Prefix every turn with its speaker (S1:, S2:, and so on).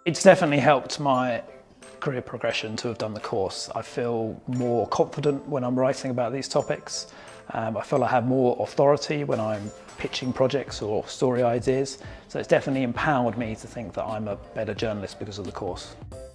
S1: It's definitely helped my career progression to have done the course. I feel more confident when I'm writing about these topics. I feel I have more authority when I'm pitching projects or story ideas. So it's definitely empowered me to think that I'm a better journalist because of the course.